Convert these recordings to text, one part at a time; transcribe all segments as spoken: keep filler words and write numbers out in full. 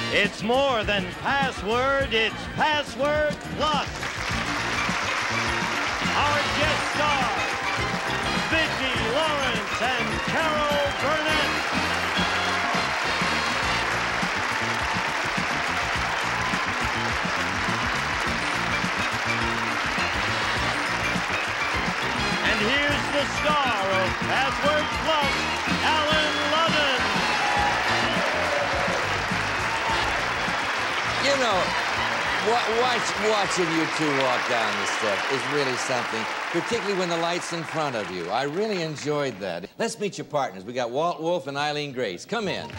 It's more than password, it's password plus. Our guest stars, Vicki Lawrence and Carol Burnett. And here's the star of Password Plus, Ludden. You know, watch, watching you two walk down the steps is really something, particularly when the light's in front of you. I really enjoyed that. Let's meet your partners. We got Walt Wolf and Eileen Grace. Come in.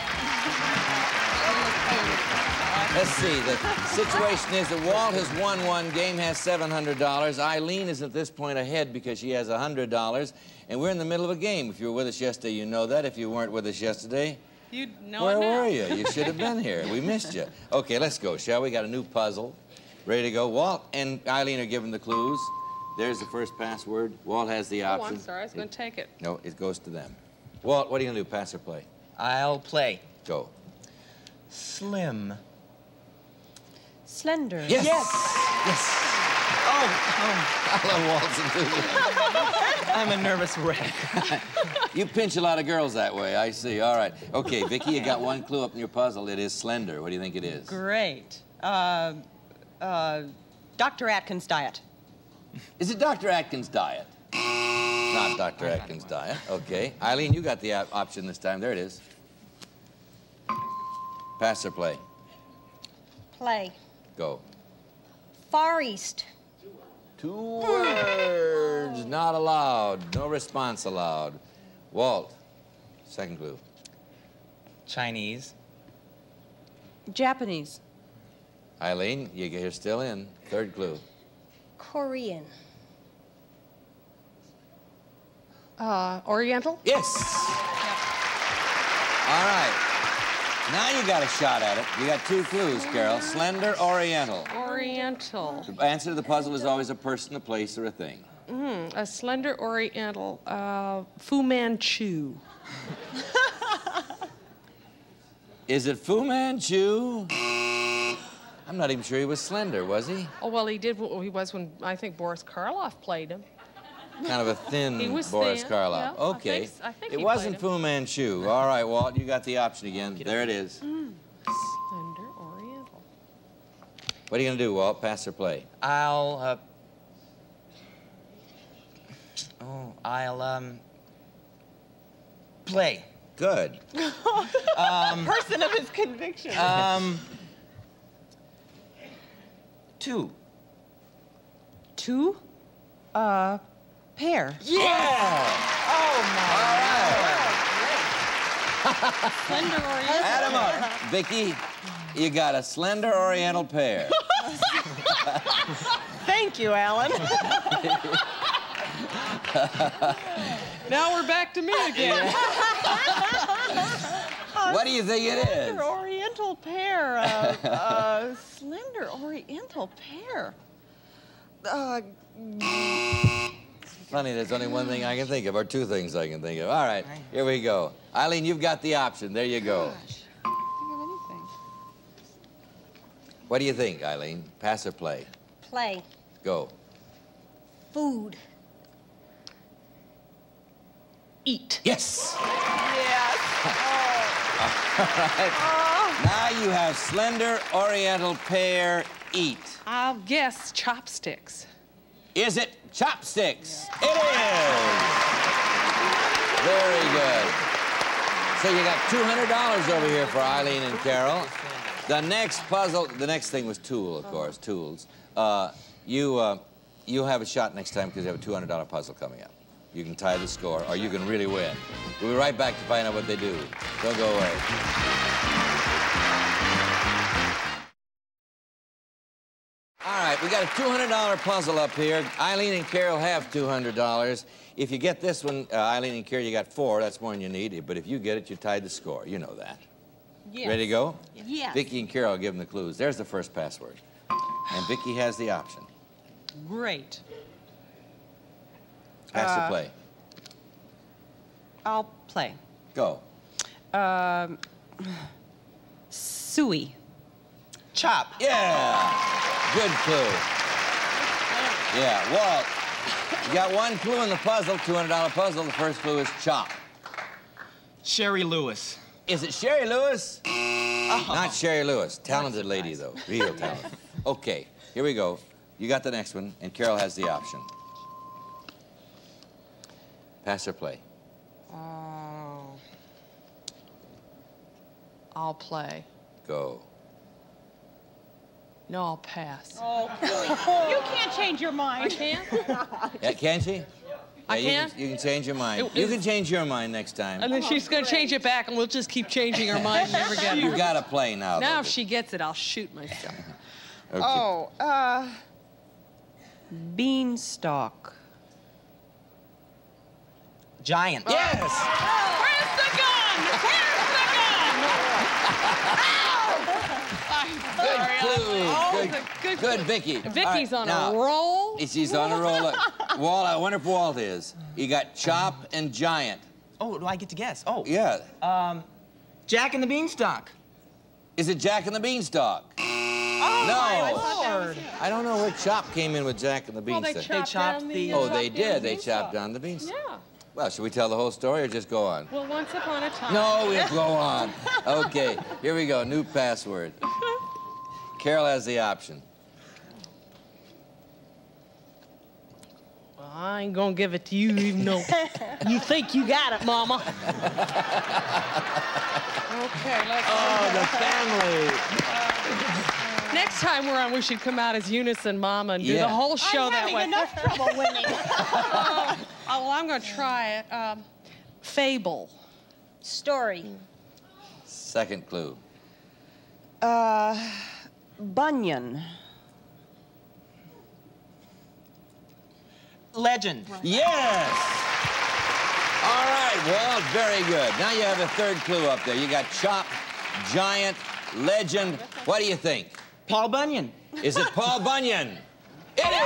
Let's see. The situation is that Walt has won one game, has seven hundred dollars. Eileen is at this point ahead because she has one hundred dollars. And we're in the middle of a game. If you were with us yesterday, you know that. If you weren't with us yesterday, you know where it now. were you? You should have been here. We missed you. Okay, let's go, shall we? Got a new puzzle. Ready to go. Walt and Eileen are given the clues. There's the first password. Walt has the option. Oh, I'm sorry. I was going to take it. No, it goes to them. Walt, what are you going to do? Pass or play? I'll play. Go. Slim. Slender. Yes. Yes. Yes. Oh, I love Walt's enthusiasm. oh. I'm a nervous wreck. You pinch a lot of girls that way, I see. All right. Okay, Vicki, you got one clue up in your puzzle. It is slender. What do you think it is? Great. Uh, uh, Doctor Atkins' diet. Is it Doctor Atkins' diet? Not Doctor Atkins' diet. Okay. Eileen, you got the op option this time. There it is. Pass or play? Play. Go. Far East. Two words, not allowed. No response allowed. Walt, second clue. Chinese. Japanese. Eileen, you- you're still in. Third clue. Korean. Uh, Oriental? Yes. All right. Now you got a shot at it. You got two clues, Carol. Slender, Oriental. Oriental. The answer to the puzzle is always a person, a place, or a thing. Mm, a slender Oriental. Uh, Fu Manchu. Is it Fu Manchu? I'm not even sure he was slender, was he? Oh, well, he did. He was when I think Boris Karloff played him. Kind of a thin He was Boris thin, Karloff. yeah, I Okay. think s- I think it he wasn't played Fu Manchu. All right, Walt, you got the option again. There it is. Mm. Slender Oriental. What are you going to do, Walt? Pass or play? I'll, uh... Oh, I'll, um... play. Good. Um, Person of his conviction. um... Two. Two. Uh, pair. Yeah! Oh, my. All right. Slender Oriental. Add 'em up. Vicki, you got a slender Oriental pair. Thank you, Alan. Now we're back to me again. What do you think it is? Slender Oriental pair. Uh, uh, slender Oriental pair. Uh, Funny, there's only one thing I can think of, or two things I can think of. All right, here we go. Eileen, you've got the option. There you go. gosh. Think of anything. What do you think, Eileen? Pass or play? Play. Go. Food. Eat. Yes! Yes. All right. Now you have slender Oriental pear eat. I'll guess chopsticks. Is it chopsticks? It is! Very good. So you got two hundred dollars over here for Eileen and Carol. The next puzzle, the next thing was tool, of course, tools. Uh, you, uh, you have a shot next time because you have a two hundred dollar puzzle coming up. You can tie the score, or you can really win. We'll be right back to find out what they do. Don't go away. All right, we got a two hundred dollar puzzle up here. Eileen and Carol have two hundred dollars. If you get this one, uh, Eileen and Carol, you got four. That's more than you need. But if you get it, you tied the score. You know that. Yes. Ready to go? Yes. Vicki and Carol give them the clues. There's the first password. And Vicki has the option. Great. Pass or Uh, play? I'll play. Go. Um, s Suey. Chop. Yeah. Good clue. Yeah, Walt, you got one clue in the puzzle, two hundred dollar puzzle. The first clue is chop. Sherry Lewis. Is it Sherry Lewis? Oh. Not Sherry Lewis. Talented lady, though. Real talented. Okay, here we go. You got the next one, and Carol has the option. Pass or play? Oh. I'll play. Go. No, I'll pass. Oh, you can't change your I mind. can't? Yeah, can she? I Yeah, you can? can, you can change your mind. It- you it- can change your mind next time. And then she's going to change it back, and we'll just keep changing her mind and never get You it. got to play now. Now, though. if she gets it, I'll shoot myself. Okay. Oh, uh, beanstalk. Giant. Yes! Where's the gun? Where's the gun? Good Sorry, clue. I- good, good good, clue. Vicky. Vicky's All right, on now, a roll. She's on a roll. Walt, I wonder if Walt is. You got chop and giant. Oh, do I get to guess? Oh. Yeah. Um, Jack and the Beanstalk. Is it Jack and the Beanstalk? Oh, No. my Lord. I don't know where chop came in with Jack and the Well, they Beanstalk. chopped, chopped down the- the... uh, Oh, they chopped down did. the They beanstalk. chopped down the beanstalk. Yeah. Well, should we tell the whole story or just go on? Well, once upon a time. No, we'll go on. Okay, here we go. New password. Carol has the option. Well, I ain't gonna give it to you, even though you think you got it, Mama. Okay, let's. Oh, the family. Next time we're on, we should come out as Unison Mama and do Yeah. the whole show I'm that having way. enough trouble winning. Oh, well, I'm gonna try it. Um, fable. Story. Second clue. Uh, Bunyan. Legend. Yes! All right, Walt, very good. Now you have a third clue up there. You got chop, giant, legend. What do you think? Paul Bunyan. Is it Paul Bunyan? It is!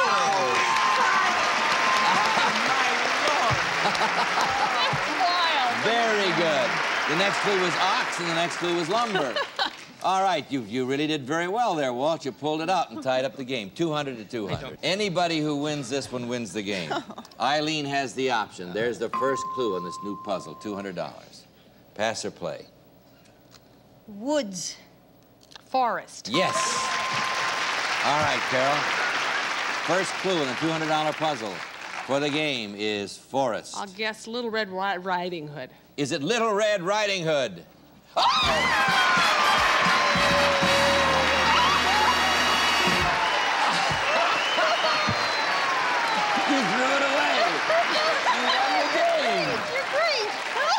Very good. The next clue was ox, and the next clue was lumber. All right, you, you really did very well there, Walt. You pulled it out and tied up the game. two hundred to two hundred. Anybody who wins this one wins the game. Eileen has the option. There's the first clue on this new puzzle, two hundred dollars. Pass or play? Woods. Forest. Yes. All right, Carol. First clue in the two hundred dollar puzzle for the game is forest. I'll guess Little Red Ri- Riding Hood. Is it Little Red Riding Hood? Oh! You threw it away. You won the game. You're great.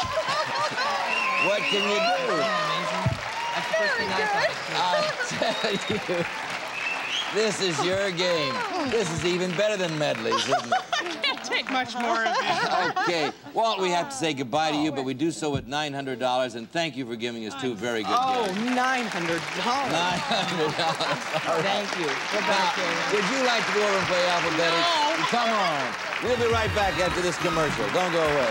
What can you do? That's the first thing I thought. I tell you, this is your game. This is even better than medleys, isn't it? Can't take much more of this. Okay, Walt, we have to say goodbye to you, but we do so at nine hundred dollars, and thank you for giving us two very good Oh, games. nine hundred dollars. nine hundred dollars. Thank you. Now, would you like to go over and play alphabetic? No. Come on. We'll be right back after this commercial. Don't go away.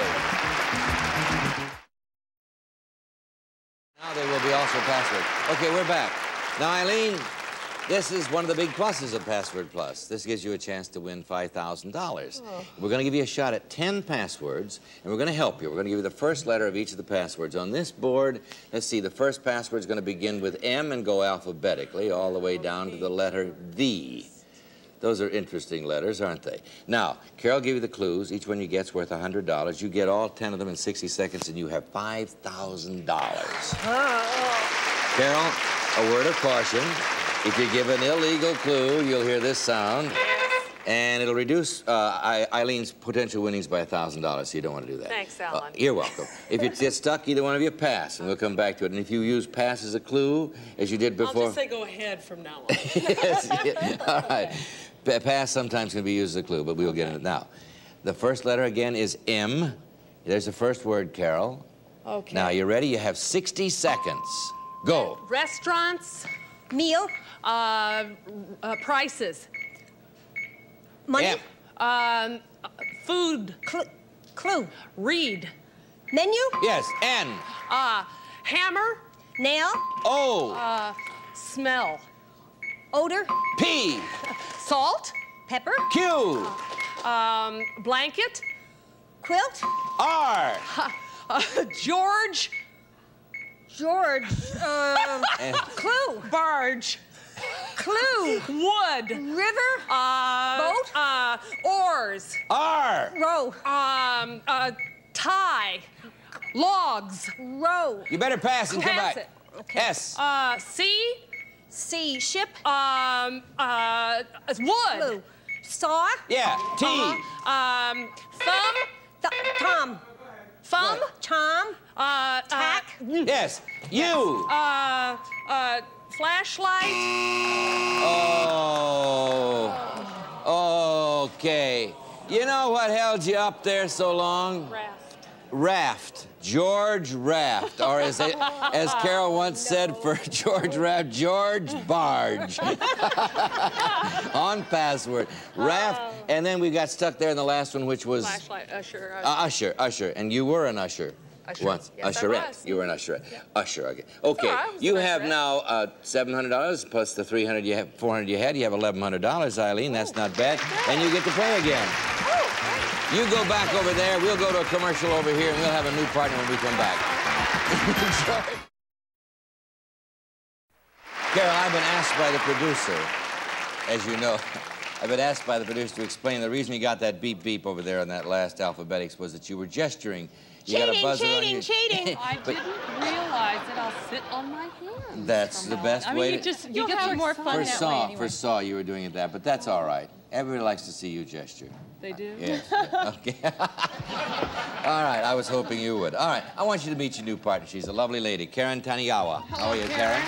Now they will be also password. Okay, we're back. Now, Eileen, this is one of the big pluses of Password Plus. This gives you a chance to win five thousand dollars. Oh. We're going to give you a shot at ten passwords, and we're going to help you. We're going to give you the first letter of each of the passwords. On this board, let's see, the first password is going to begin with M and go alphabetically all the way down to the letter V. Those are interesting letters, aren't they? Now, Carol gave you the clues. Each one you get's worth one hundred dollars. You get all ten of them in sixty seconds, and you have five thousand dollars. Carol, a word of caution. If you give an illegal clue, you'll hear this sound, and it'll reduce uh, I Eileen's potential winnings by one thousand dollars, so you don't want to do that. Thanks, Uh, Alan. you're welcome. If you get stuck, either one of you pass, and we'll come back to it. And if you use pass as a clue, as you did I'll before... just say go ahead from now on. Yes, yeah, all right. Pa- Pass sometimes can be used as a clue, but we'll get into it now. The first letter again is M. There's the first word, Carol. Okay. Now, you ready? You have sixty seconds. Go. Restaurants, Meal. uh, uh, prices, Money. M. um, uh, food, Cl clue. read, Menu. Yes, N. uh, hammer, Nail. O. Uh, smell. Odor. P. Salt. Pepper. Q. Um, blanket. Quilt. R. Uh, George. George. Um, And clue. Barge. Clue. Wood. River. Uh, Boat? Uh, oars. R. Row. Um, uh, tie. Logs. Row. You better pass and come Pass back. it. Okay. S. Uh, sea. Sea. Ship. Um, uh, wood. Clue. Saw. Yeah. T. Uh-huh. Um, thumb. Th Tom. Thumb. Tom. Uh, Tack. Uh, Yes. U. uh, uh, flashlight. Oh. Okay. You know what held you up there so long? Raft. Raft. George Raft. Or as, they, as Carol once said for George Raft, George Barge. On password. Raft. And then we got stuck there in the last one, which was... Flashlight. Usher. Uh, usher, usher, and you were an usher. Usher. Once. Yes, I Usherette. was. You were an usherette. Yeah. Usher, okay. Okay, I was you an have usherette. now uh, seven hundred dollars plus the three hundred you have, four hundred you had. You have eleven hundred dollars, Eileen. That's not bad. And you get to play again. You go back over there. We'll go to a commercial over here, and we'll have a new partner when we come back. Carol, I've been asked by the producer, as you know, I've been asked by the producer to explain the reason you got that beep beep over there on that last alphabetics was that you were gesturing. You got a Cheating, buzzer on cheating, your... cheating. I But- didn't realize that I'll sit on my hands. That's from the now best on. I way mean, you to- just you You'll get have so more excited. fun For that way Saw, anyway. for Saw, you were doing it that, but that's all right. Everybody likes to see you gesture. They do. Yes. Okay. All right. I was hoping you would. All right. I want you to meet your new partner. She's a lovely lady, Karen Taniyawa. How are you, Karen?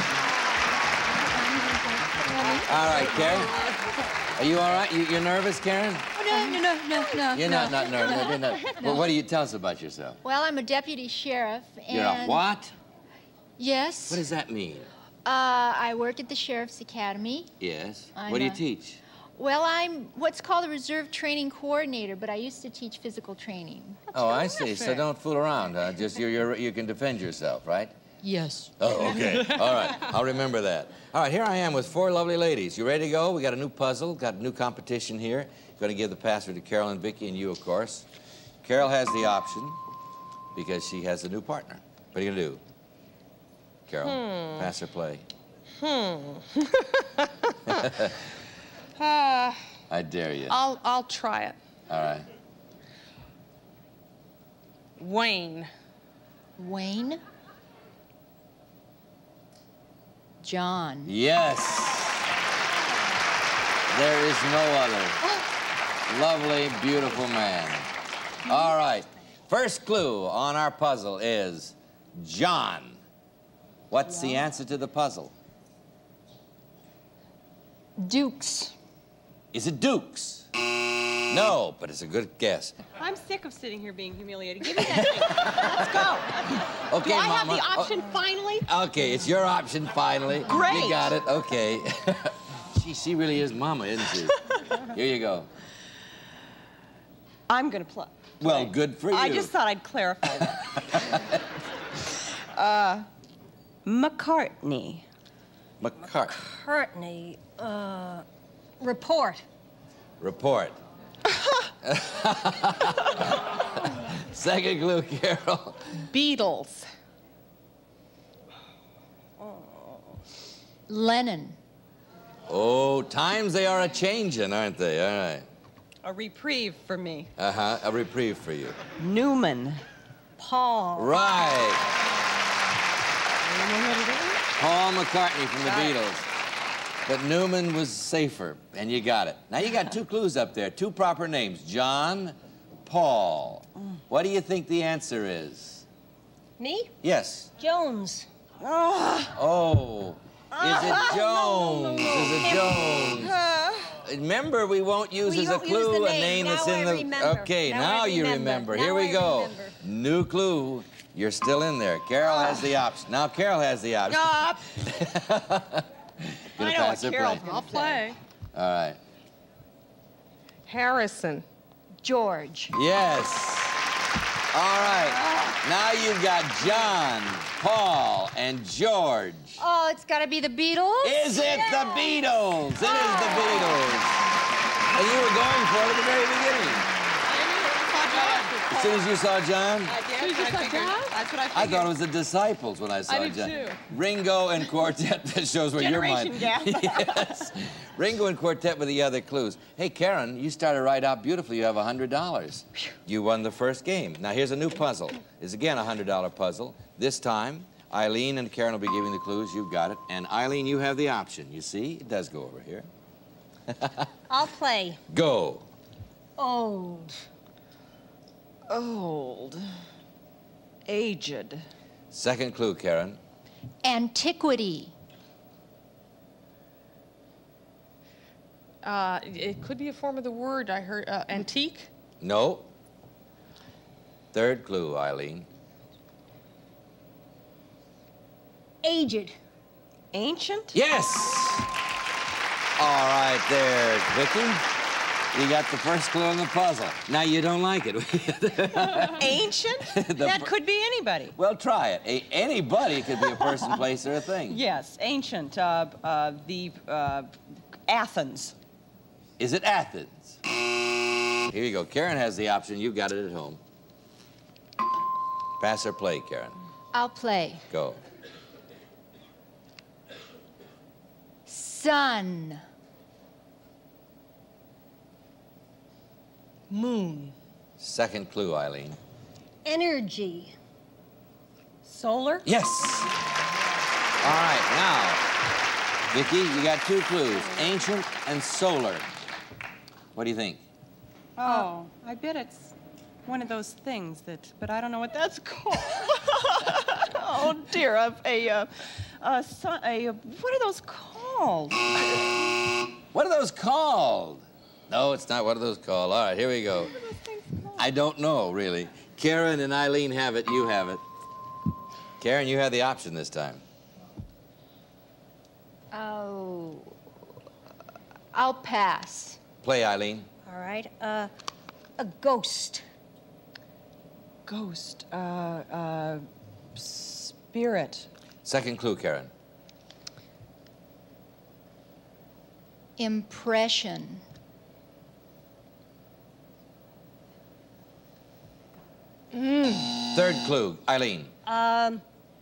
All right, Karen. Are you all right? You, you're nervous, Karen? Oh, no, no, no, no, no. You're no. not not nervous. You're not. Well, what do you tell us about yourself? Well, I'm a deputy sheriff, and... You're a what? Yes. What does that mean? Uh, I work at the Sheriff's Academy. Yes. I'm What do you a- teach? Well, I'm what's called a reserve training coordinator, but I used to teach physical training. Oh, I see. So don't fool around, huh? Just you're, you're, you can defend yourself, right? Yes. Oh, okay. All right. I'll remember that. All right, here I am with four lovely ladies. You ready to go? We got a new puzzle, got a new competition here. Going to give the password to Carol and Vicki and you, of course. Carol has the option because she has a new partner. What are you going to do? Carol, Hmm. pass or play? Hmm. uh, I dare you. I'll I'll try it. All right. Wayne. Wayne. John. Yes. There is no other. Lovely, beautiful man. All right. First clue on our puzzle is John. What's the answer to the puzzle? Dukes. Is it Dukes? No, but it's a good guess. I'm sick of sitting here being humiliated. Give me that thing. Let's go. Okay, Do I have Mama. the option finally? Okay, it's your option finally. Great. You got it. Okay. she, she really is Mama, isn't she? Here you go. I'm going to play. Well, good for you. I just thought I'd clarify that. uh, McCartney. McCart. Courtney. Uh, report. Report. Second clue, Carol. Beatles. Lennon. Oh, times they are a-changin', aren't they? All right. A reprieve for me. Uh-huh, a reprieve for you. Newman. Paul. Right. You know what it is? Paul McCartney from the Got it. Beatles. But Newman was safer, and you got it. Now you got two clues up there, two proper names, John, Paul. What do you think the answer is? Me? Yes. Jones. Oh, is it Jones? Is it Jones? Remember, we won't use We as a don't use clue the a name. name that's Now in I the... remember. Okay, Now now, I you remember. remember. Now Here we I go. remember. New clue. You're still in there. Carol has the option. Now Carol has the option. Stop. Gonna I know pass what or Carol's play? gonna I'll play. All right. Harrison. George. Yes. All right. Now you've got John, Paul, and George. Oh, it's got to be the Beatles? Is it the Beatles? It is the Beatles. And you were going for it at the very beginning. As soon as you saw John? I did. As soon as you I saw figured- John? That's what I I figured. thought it was the Disciples when I saw did John. too. Ringo and Quartet, that shows where your mind... Generation gap. Yes. Ringo and Quartet with the other clues. Hey, Karen, you started right out beautifully. You have one hundred dollars. You won the first game. Now, here's a new puzzle. It's again a one hundred dollar puzzle. This time, Eileen and Karen will be giving the clues. You've got it. And Eileen, you have the option. You see? It does go over here. I'll play. Go. Old. Old. Aged. Second clue, Karen. Antiquity. Uh, it could be a form of the word. I heard uh, antique. No. Third clue, Eileen. Aged. Ancient? Yes! All right there, Vicki. You got the first clue in the puzzle. Now you don't like it. Ancient? That could be anybody. Well, try it. A anybody could be a person, place, or a thing. Yes, ancient. Uh, uh, the uh, Athens. Is it Athens? Here you go. Karen has the option. You've got it at home. Pass or play, Karen. I'll play. Go. Sun. Moon. Second clue, Eileen. Energy. Solar? Yes! All right, now, Vicki, you got two clues. Ancient and solar. What do you think? Oh, I bet it's one of those things that, but I don't know what that's called. Oh dear, a, a, a, a, sun- a, a, what are those called? What are those called? No, it's not. What are those called? All right, here we go. What are those things called? I don't know, really. Karen and Eileen have it. You have it. Karen, you have the option this time. Oh, I'll pass. Play, Eileen. All right. Uh, a ghost. Ghost, uh, uh, spirit. Second clue, Karen. Impression. Third clue, Eileen. Um,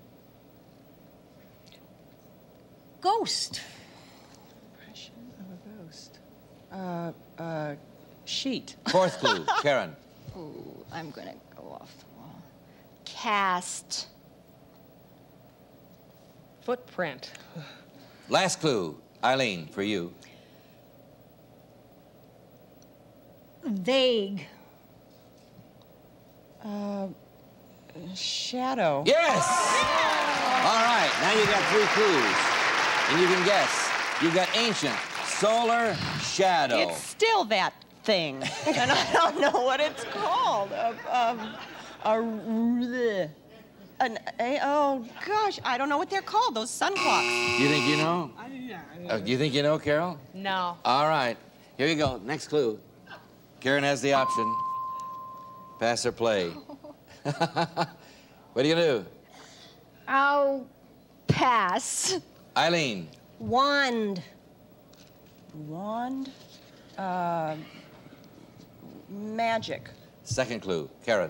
ghost. Impression of a ghost. Uh, uh, sheet. Fourth clue, Karen. Ooh, I'm gonna go off the wall. Cast. Footprint. Last clue, Eileen, for you. Vague. Uh, shadow. Yes! All right, now you got three clues. And you can guess. You've got ancient, solar, shadow. It's still that thing, and I don't know what it's called. Uh, um, a, an, a, oh gosh, I don't know what they're called. Those sun clocks. You think you know? Uh, you think you know, Carol? No. All right, here you go. Next clue. Karen has the option. Pass or play. What are you gonna do? I'll pass. Eileen. Wand. Wand. Uh, magic. Second clue, Karen.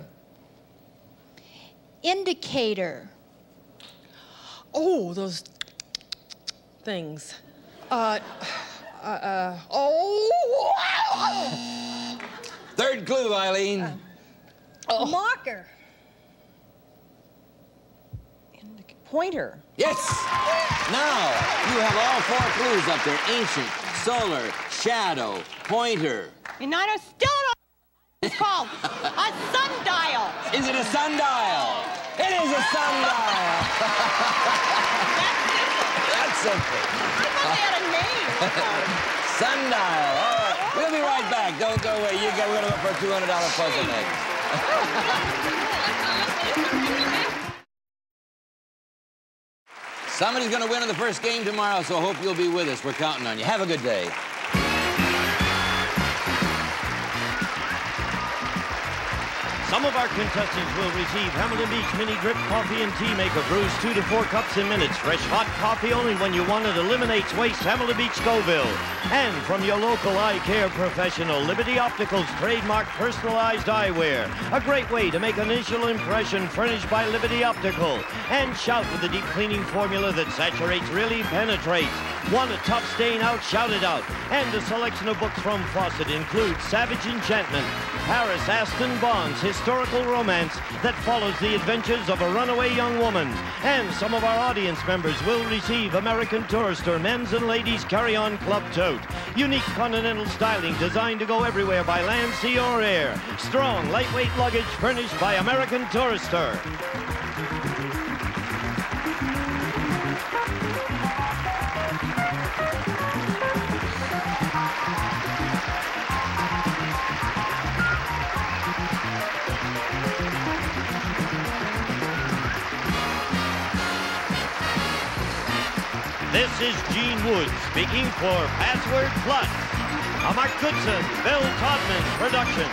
Indicator. Oh, those things. Uh, uh, uh, oh. Third clue, Eileen. Oh. Marker. Indic- Pointer. Yes! Now, you have all four clues up there. Ancient, solar, shadow, pointer. And I don't- still don't know what it's called. A sundial. Is it a sundial? It is a sundial. That's simple. I thought they had a name. Sundial. All right. We'll be right back. Don't go away. You get, we're going to go for a two hundred dollar puzzle next. Somebody's going to win in the first game tomorrow, so I hope you'll be with us. We're counting on you. Have a good day. Some of our contestants will receive Hamilton Beach Mini Drip Coffee and Tea Maker, brews two to four cups in minutes. Fresh hot coffee only when you want it. Eliminates waste. Hamilton Beach, Scoville. And from your local eye care professional, Liberty Opticals trademark personalized eyewear. A great way to make an initial impression, furnished by Liberty Optical. And shout with the deep cleaning formula that saturates, really penetrates. Want a tough stain out? Shout it out. And a selection of books from Fawcett includes Savage Enchantment, Paris Aston Bond's historical romance that follows the adventures of a runaway young woman. And some of our audience members will receive American Tourister men's and ladies carry-on club tote. Unique continental styling designed to go everywhere by land, sea, or air. Strong, lightweight luggage furnished by American Tourister. This is Gene Woods speaking for Password Plus, a Mark Goodson, Bill Todman production.